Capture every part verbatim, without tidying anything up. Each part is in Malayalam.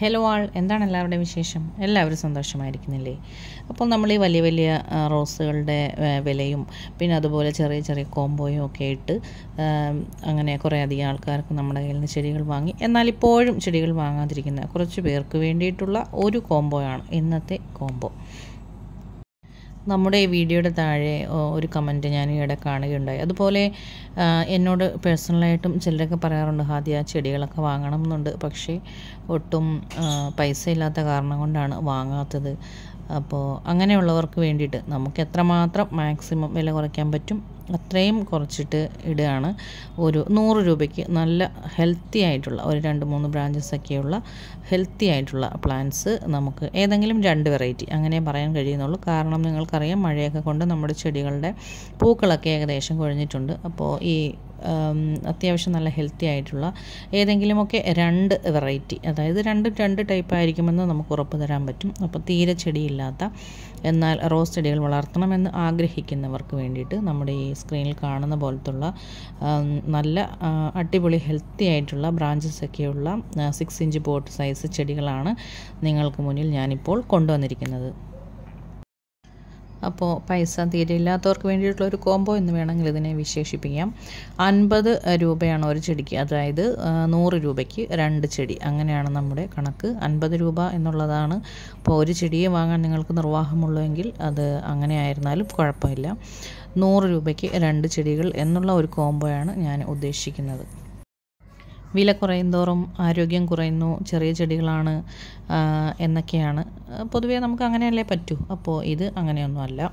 ഹലോ ആൾ, എന്താണ് എല്ലാവരുടെയും വിശേഷം? എല്ലാവരും സന്തോഷമായിരിക്കുന്നില്ലേ? അപ്പോൾ നമ്മൾ ഈ വലിയ വലിയ റോസുകളുടെ വിലയും പിന്നെ അതുപോലെ ചെറിയ ചെറിയ കോംബോയും ഒക്കെ ഇട്ട് അങ്ങനെ കുറേ അധികം ആൾക്കാർക്ക് നമ്മുടെ കയ്യിൽ നിന്ന് ചെടികൾ വാങ്ങി, എന്നാൽ ഇപ്പോഴും ചെടികൾ വാങ്ങാതിരിക്കുന്ന കുറച്ച് പേർക്ക് വേണ്ടിയിട്ടുള്ള ഒരു കോംബോയാണ് ഇന്നത്തെ കോംബോ. നമ്മുടെ ഈ വീഡിയോയുടെ താഴെ ഒരു കമൻറ്റ് ഞാൻ ഈയിടെ കാണുകയുണ്ടായി. അതുപോലെ എന്നോട് പേഴ്സണലായിട്ടും ചിലരൊക്കെ പറയാറുണ്ട്, ഹാദിയ ചെടികളൊക്കെ വാങ്ങണം എന്നുണ്ട്, പക്ഷേ ഒട്ടും പൈസ ഇല്ലാത്ത കാരണം കൊണ്ടാണ് വാങ്ങാത്തത്. അപ്പോൾ അങ്ങനെയുള്ളവർക്ക് വേണ്ടിയിട്ട് നമുക്ക് എത്രമാത്രം മാക്സിമം വില കുറയ്ക്കാൻ പറ്റും അത്രയും കുറച്ചിട്ട് ഇടുകയാണ്. ഒരു നൂറ് രൂപയ്ക്ക് നല്ല ഹെൽത്തി ആയിട്ടുള്ള ഒരു രണ്ട് മൂന്ന് ബ്രാഞ്ചസ് ഒക്കെയുള്ള ഹെൽത്തി ആയിട്ടുള്ള പ്ലാന്റ്സ് നമുക്ക് ഏതെങ്കിലും രണ്ട് വെറൈറ്റി അങ്ങനെ പറയാൻ കഴിയുന്നുള്ളൂ. കാരണം നിങ്ങൾക്കറിയാം, മഴയൊക്കെ കൊണ്ട് നമ്മുടെ ചെടികളുടെ പൂക്കളൊക്കെ ഏകദേശം കൊഴിഞ്ഞിട്ടുണ്ട്. അപ്പോൾ ഈ അത്യാവശ്യം നല്ല ഹെൽത്തി ആയിട്ടുള്ള ഏതെങ്കിലുമൊക്കെ രണ്ട് വെറൈറ്റി, അതായത് രണ്ട് രണ്ട് ടൈപ്പ് ആയിരിക്കുമെന്ന് നമുക്ക് ഉറപ്പ് തരാൻ പറ്റും. അപ്പോൾ തീരെ ചെടിയില്ലാത്ത എന്നാൽ റോസ് ചെടികൾ വളർത്തണമെന്ന് ആഗ്രഹിക്കുന്നവർക്ക് വേണ്ടിയിട്ട് നമ്മുടെ ഈ സ്ക്രീനിൽ കാണുന്ന പോലത്തുള്ള നല്ല അടിപൊളി ഹെൽത്തി ആയിട്ടുള്ള ബ്രാഞ്ചസ് ഒക്കെയുള്ള സിക്സ് ഇഞ്ച് പോട്ട് സൈസ് ചെടികളാണ് നിങ്ങൾക്ക് മുന്നിൽ ഞാനിപ്പോൾ കൊണ്ടുവന്നിരിക്കുന്നത്. അപ്പോൾ പൈസ തീരെ ഇല്ലാത്തവർക്ക് വേണ്ടിയിട്ടുള്ള ഒരു കോംബോ എന്ന് വേണമെങ്കിൽ ഇതിനെ വിശേഷിപ്പിക്കാം. അൻപത് രൂപയാണ് ഒരു ചെടിക്ക്, അതായത് നൂറ് രൂപയ്ക്ക് രണ്ട് ചെടി, അങ്ങനെയാണ് നമ്മുടെ കണക്ക്. അൻപത് രൂപ എന്നുള്ളതാണ്. അപ്പോൾ ഒരു ചെടിയെ വാങ്ങാൻ നിങ്ങൾക്ക് നിർവാഹമുള്ളെങ്കിൽ അത് അങ്ങനെ ആയിരുന്നാലും കുഴപ്പമില്ല. നൂറ് രൂപയ്ക്ക് രണ്ട് ചെടികൾ എന്നുള്ള ഒരു കോംബോയാണ് ഞാൻ ഉദ്ദേശിക്കുന്നത്. വില കുറയും തോറും ആരോഗ്യം കുറയുന്നു, ചെറിയ ചെടികളാണ് എന്നൊക്കെയാണ് പൊതുവേ നമുക്ക് അങ്ങനെയല്ലേ പറ്റൂ. അപ്പോൾ ഇത് അങ്ങനെയൊന്നുമല്ല,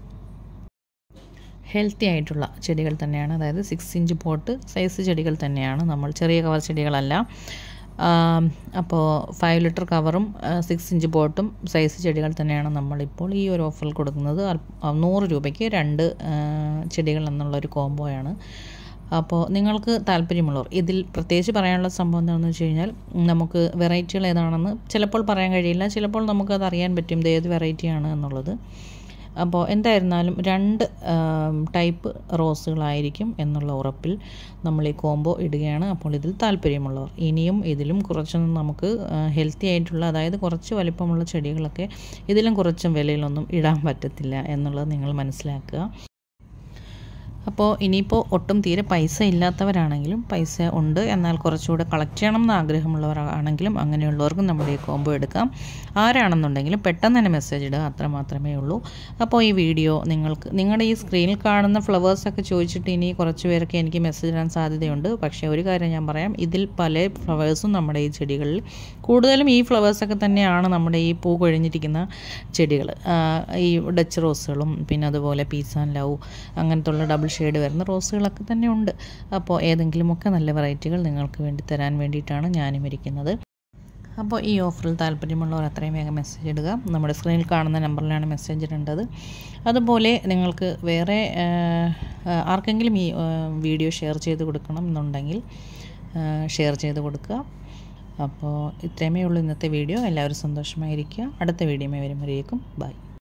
ഹെൽത്തി ആയിട്ടുള്ള ചെടികൾ തന്നെയാണ്. അതായത് സിക്സ് ഇഞ്ച് പോട്ട് സൈസ് ചെടികൾ തന്നെയാണ്, നമ്മൾ ചെറിയ കവർ ചെടികളല്ല. അപ്പോൾ ഫൈവ് ലിറ്റർ കവറും സിക്സ് ഇഞ്ച് പോട്ടും സൈസ് ചെടികൾ തന്നെയാണ് നമ്മളിപ്പോൾ ഈ ഒരു ഓഫറിൽ കൊടുക്കുന്നത്. നൂറ് രൂപയ്ക്ക് രണ്ട് ചെടികൾ എന്നുള്ളൊരു കോംബോയാണ്. അപ്പോൾ നിങ്ങൾക്ക് താല്പര്യമുള്ളവർ, ഇതിൽ പ്രത്യേകിച്ച് പറയാനുള്ള സംഭവം എന്താണെന്ന് വെച്ച് കഴിഞ്ഞാൽ, നമുക്ക് വെറൈറ്റികൾ ഏതാണെന്ന് ചിലപ്പോൾ പറയാൻ കഴിയില്ല, ചിലപ്പോൾ നമുക്കത് അറിയാൻ പറ്റും ഇത് ഏത് വെറൈറ്റിയാണ് എന്നുള്ളത്. അപ്പോൾ എന്തായിരുന്നാലും രണ്ട് ടൈപ്പ് റോസുകളായിരിക്കും എന്നുള്ള ഉറപ്പിൽ നമ്മൾ ഈ കോംബോ ഇടുകയാണ്. അപ്പോൾ ഇതിൽ താല്പര്യമുള്ളവർ, ഇനിയും ഇതിലും കുറച്ചൊന്നും നമുക്ക് ഹെൽത്തി ആയിട്ടുള്ള, അതായത് കുറച്ച് വലിപ്പമുള്ള ചെടികളൊക്കെ ഇതിലും കുറച്ചും വിലയിലൊന്നും ഇടാൻ പറ്റത്തില്ല എന്നുള്ളത് നിങ്ങൾ മനസ്സിലാക്കുക. അപ്പോൾ ഇനിയിപ്പോൾ ഒട്ടും തീരെ പൈസ ഇല്ലാത്തവരാണെങ്കിലും, പൈസ ഉണ്ട് എന്നാൽ കുറച്ചുകൂടെ കളക്ട് ചെയ്യണം എന്ന് ആഗ്രഹമുള്ളവരാണെങ്കിലും അങ്ങനെയുള്ളവർക്കും നമ്മുടെ ഈ കോംബോ എടുക്കാം. ആരാണെന്നുണ്ടെങ്കിലും പെട്ടെന്ന് തന്നെ മെസ്സേജ് ഇടുക, അത്ര മാത്രമേ ഉള്ളൂ. അപ്പോൾ ഈ വീഡിയോ നിങ്ങൾക്ക് നിങ്ങളുടെ ഈ സ്ക്രീനിൽ കാണുന്ന ഫ്ലവേഴ്സൊക്കെ ചോദിച്ചിട്ട് ഇനി കുറച്ച് പേരൊക്കെ എനിക്ക് മെസ്സേജ് ഇടാൻ സാധ്യതയുണ്ട്. പക്ഷേ ഒരു കാര്യം ഞാൻ പറയാം, ഇതിൽ പല ഫ്ലവേഴ്സും നമ്മുടെ ഈ ചെടികളിൽ, കൂടുതലും ഈ ഫ്ലവേഴ്സൊക്കെ തന്നെയാണ് നമ്മുടെ ഈ പൂ കൊഴിഞ്ഞിരിക്കുന്ന ചെടികൾ. ഈ ഡച്ച് റോസുകളും പിന്നെ അതുപോലെ പീസ് ആൻഡ് ലവ് അങ്ങനത്തുള്ള ഡബിൾ ഷെയ്ഡ് വരുന്ന റോസുകളൊക്കെ തന്നെ ഉണ്ട്. അപ്പോൾ ഏതെങ്കിലുമൊക്കെ നല്ല വെറൈറ്റികൾ നിങ്ങൾക്ക് വേണ്ടി തരാൻ വേണ്ടിയിട്ടാണ് ഞാനും ഇരിക്കുന്നത്. അപ്പോൾ ഈ ഓഫറിൽ താല്പര്യമുള്ളവർ എത്രയും വേഗം മെസ്സേജ് ഇടുക. നമ്മുടെ സ്ക്രീനിൽ കാണുന്ന നമ്പറിലാണ് മെസ്സേജ് ഇടേണ്ടത്. അതുപോലെ നിങ്ങൾക്ക് വേറെ ആർക്കെങ്കിലും ഈ വീഡിയോ ഷെയർ ചെയ്ത് കൊടുക്കണം എന്നുണ്ടെങ്കിൽ ഷെയർ ചെയ്ത് കൊടുക്കുക. അപ്പോൾ ഇത്രയുമേ ഉള്ളൂ ഇന്നത്തെ വീഡിയോ. എല്ലാവരും സന്തോഷമായിരിക്കുക. അടുത്ത വീഡിയോയിൽ വരുമ്പോഴേക്കും ബൈ.